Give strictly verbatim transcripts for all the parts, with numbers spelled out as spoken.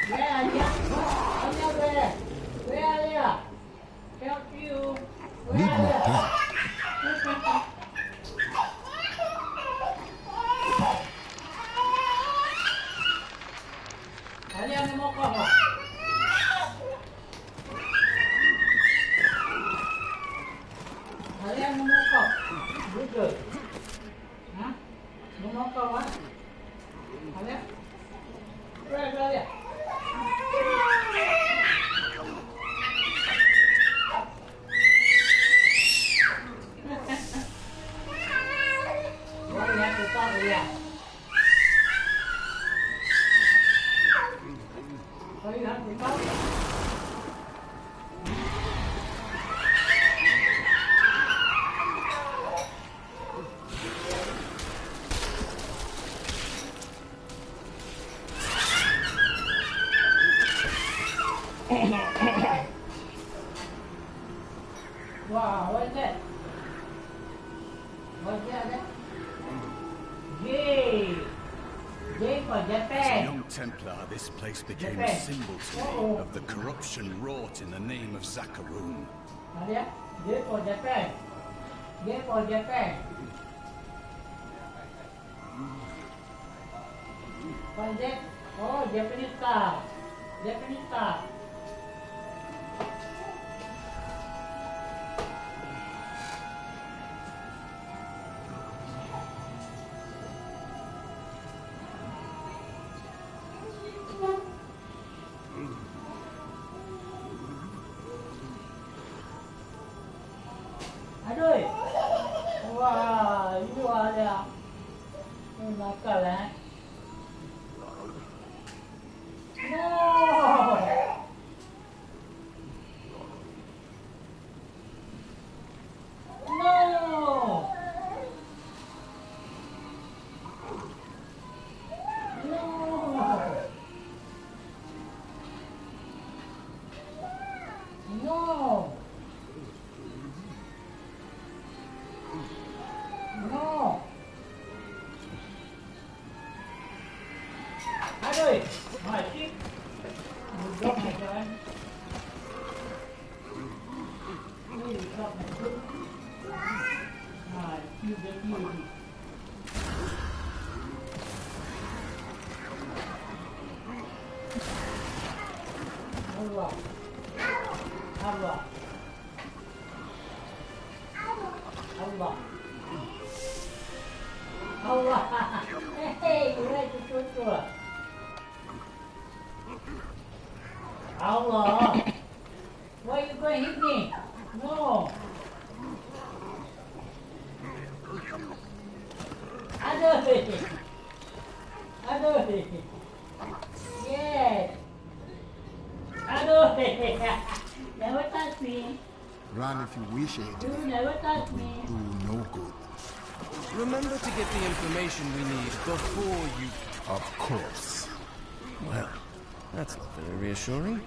Where are you? Anya, where? Where are you? Help you. Where Need are more you? blood. Anya, may mo ko. Anya, may mo ko. Good, good. Hah? May mo ko, ha? Anya? Where, where are you? Wow, what is that? What's that? Yay! Yay for As a Japan! young Templar, this place became a Japan. symbol to me Uh-oh. of the corruption wrought in the name of Zakaroon. Alia, yay for Japan! Yay for Japan! What is that? Oh, Japanese car! Japanese car! Aduh! Wah, ini ada. Ini nakal eh. No! No! No! No! No! Aduh! Masih! Budak macam. Ini budak macam. Ah, ini dia ni. Allah. Allah. Allah. Allah. Hey, where to shoot you? Allah. Why you going to hit me? No. Aduh. Aduh. Yes. Aduh. Never touch me. Run if you wish it. You never touch me. Do no good. Remember to get the information we need before you... Of course. Well, that's not very reassuring.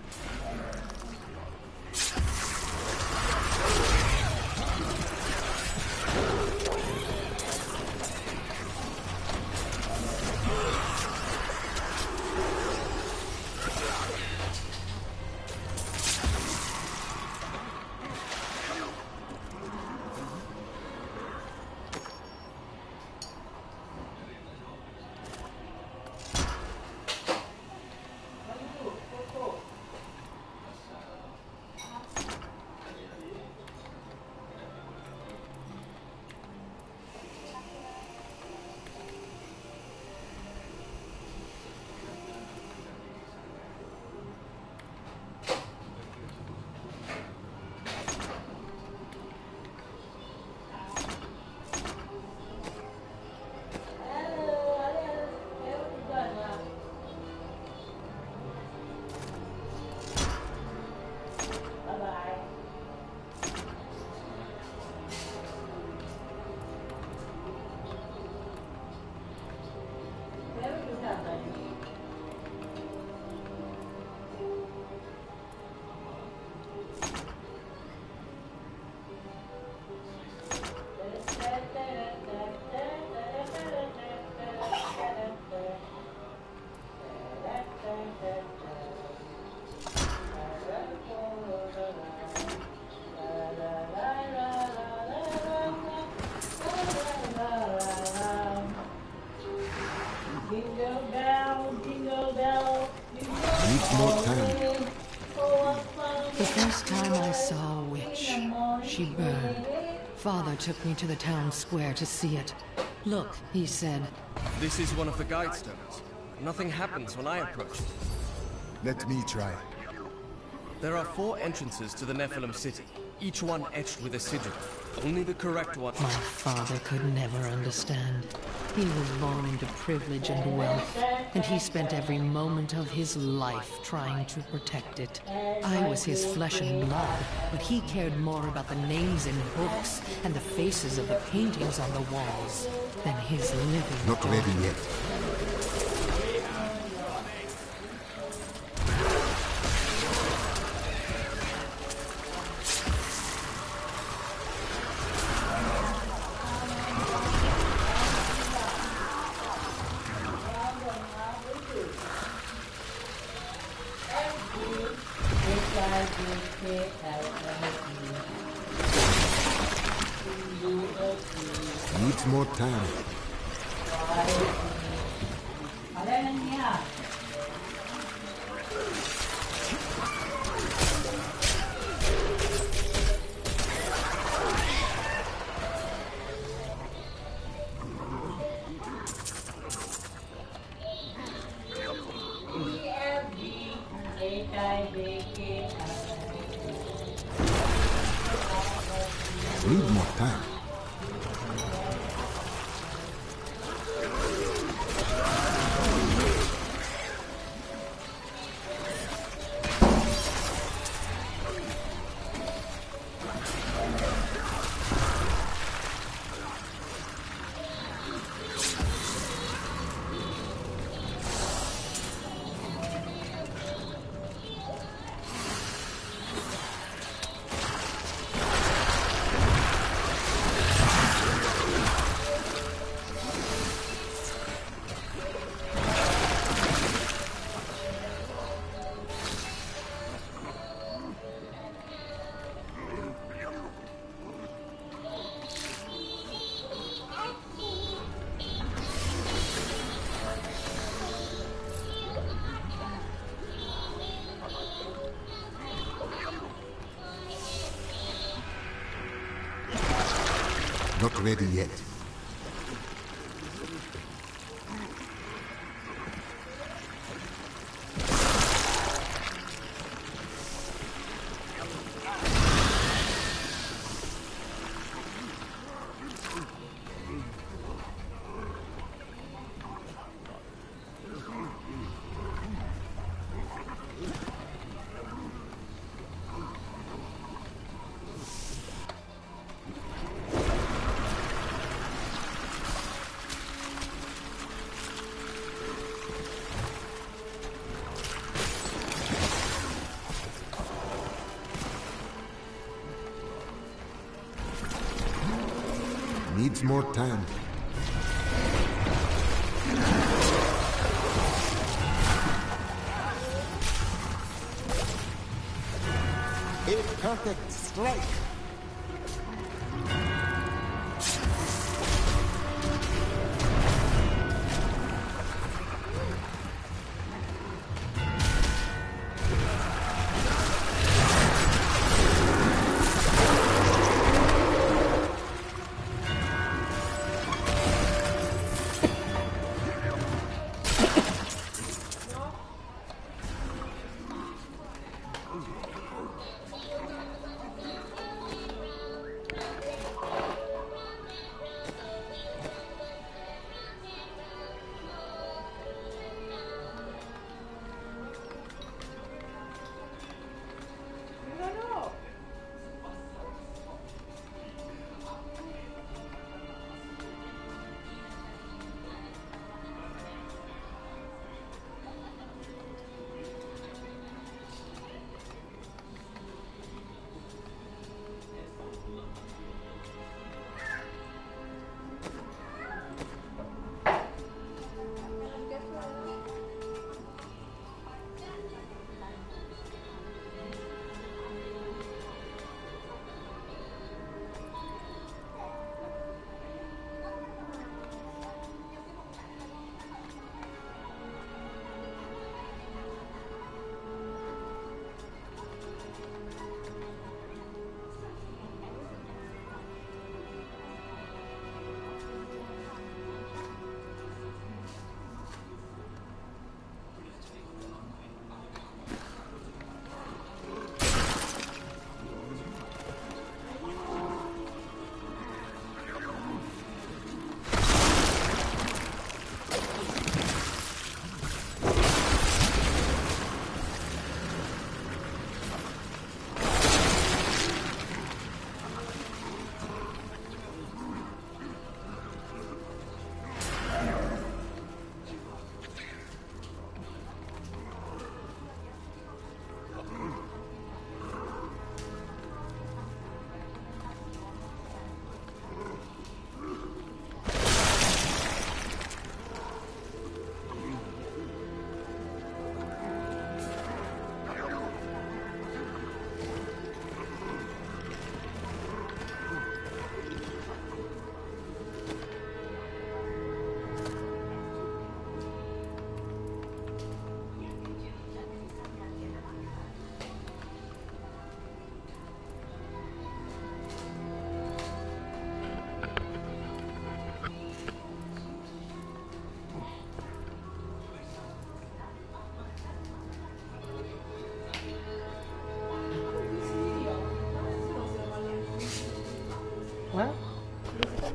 Needs more time. The first time I saw a witch, she burned. Father took me to the town square to see it. Look, he said. This is one of the guide stones. Nothing happens when I approach it. Let me try. There are four entrances to the Nephilim city, each one etched with a sigil. Only the correct one. My father could never understand. He was born into privilege and wealth, and he spent every moment of his life trying to protect it. I was his flesh and blood, but he cared more about the names in books and the faces of the paintings on the walls than his living Not daughter. ready yet. Needs more time. Need more time. Not ready yet. Needs more time. A perfect strike.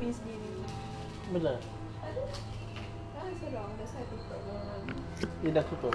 P sendiri. Benar. Ada? Ah, seorang dah saya tutup dengan Dia dah tutup.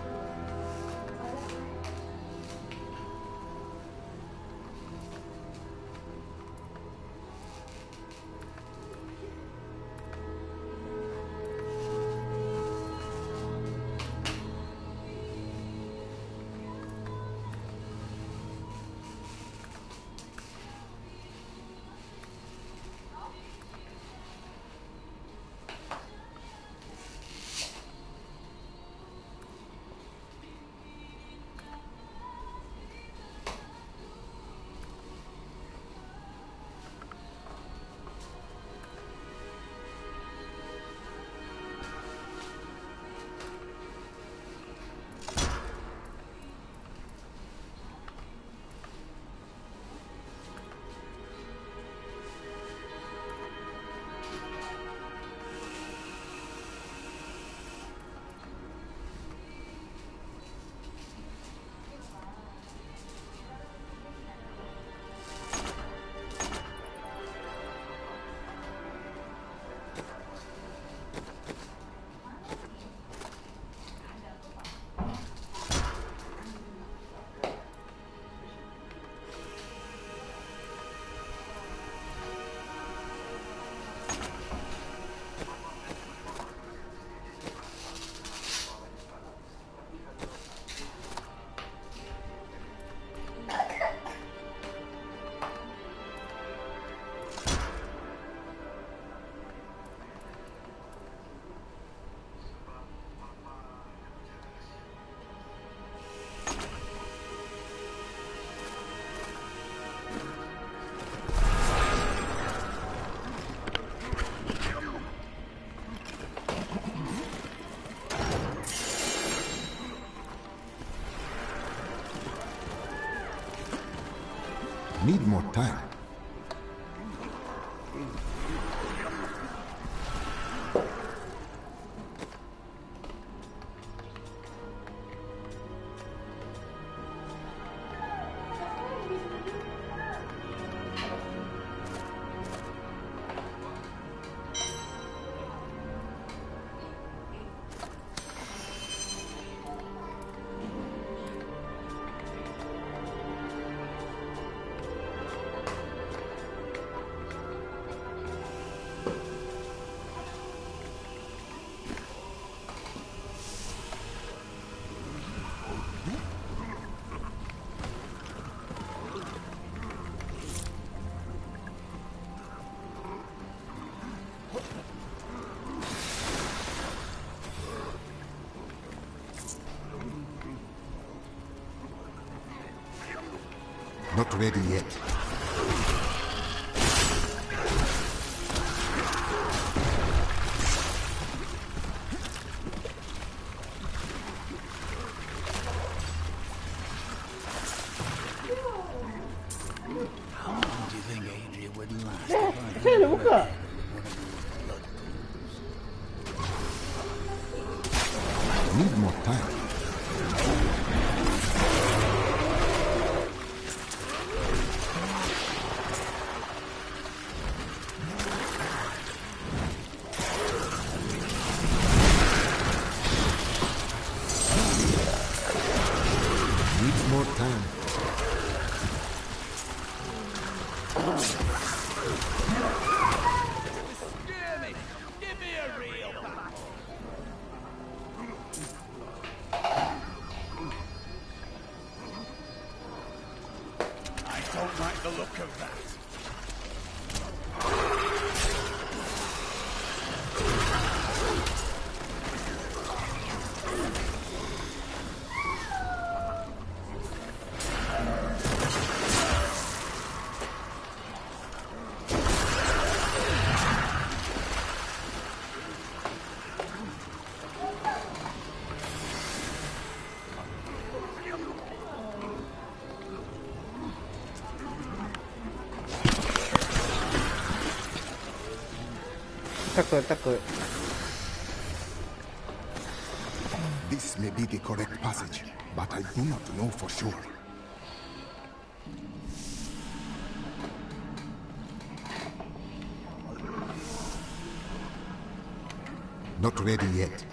Need more time. Not ready yet. How long do you think Adria would last? Saya dah buka. Need more time. Needs more time. Scare me! Give me a real battle! I don't like the look of that. Takut, takut. This may be the correct passage, but I do not know for sure. Not ready yet.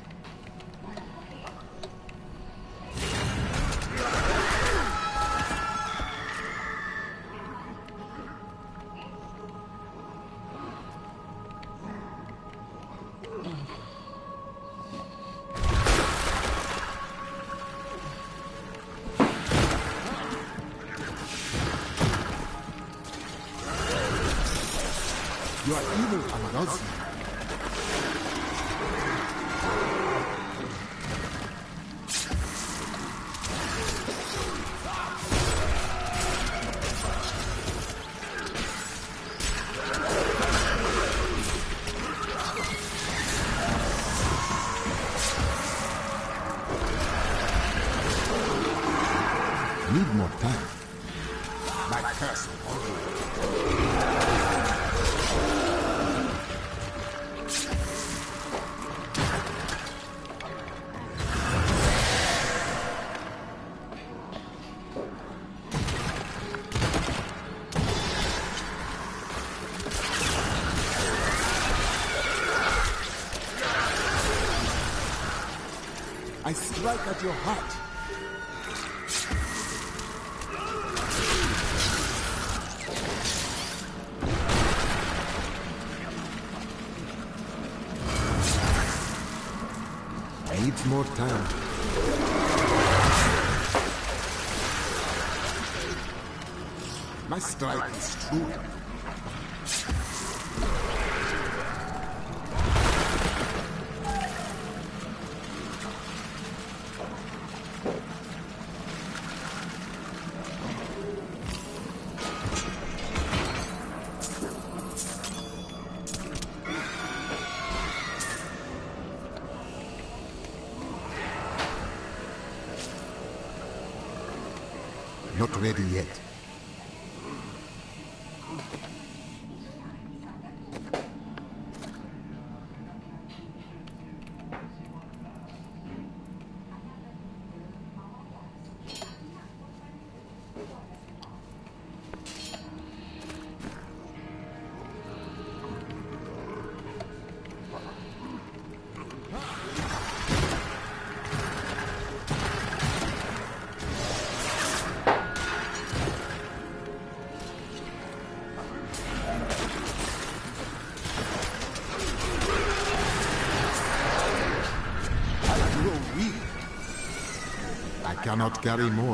You are evil, Al-Ghazi. Need more time. My curse on you. I strike at your heart. I need more time. My strike is true. Not ready yet. I cannot carry more.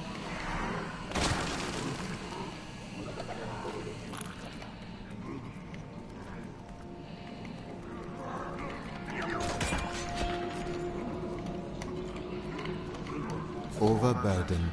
Overburdened.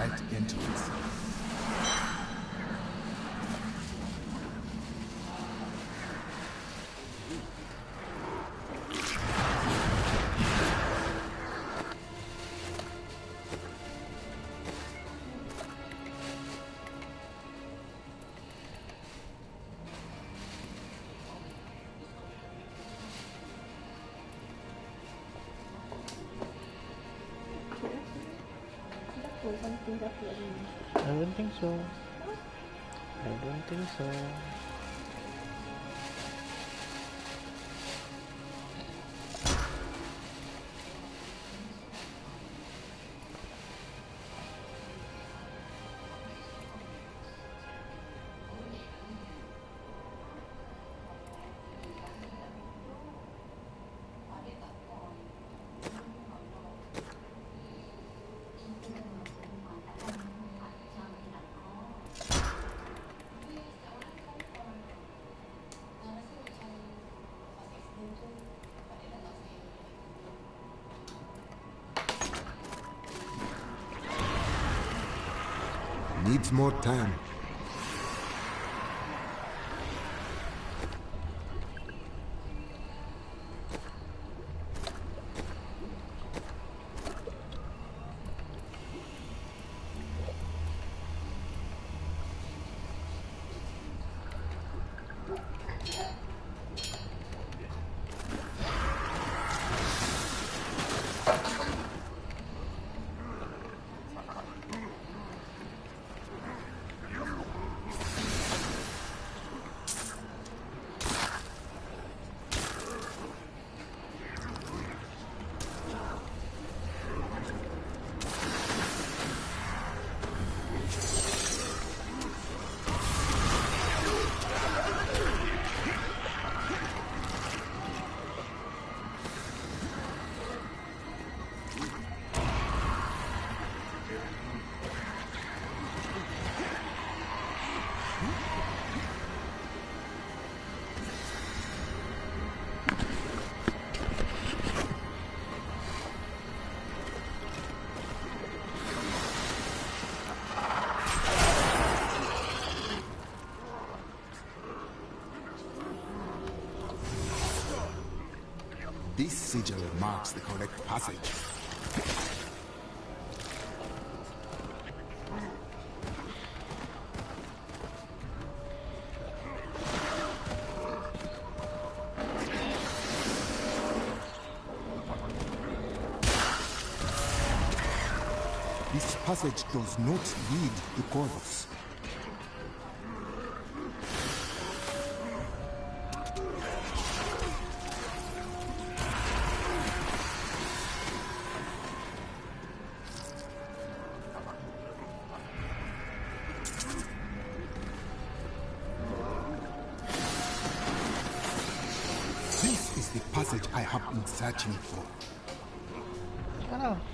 right entrance. I don't think so. I don't think so. Needs more time. This sigil marks the correct passage. This passage does not lead to Corvus. This is the passage I have been searching for. Oh.